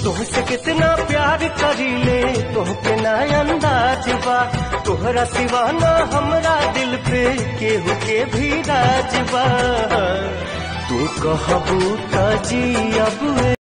तुहसे कितना प्यार करीले तोहके ना अंदाज बा, तोहरा सिवा ना हमरा दिल पे केहू के भी राज बा। तू कहबू त जी अब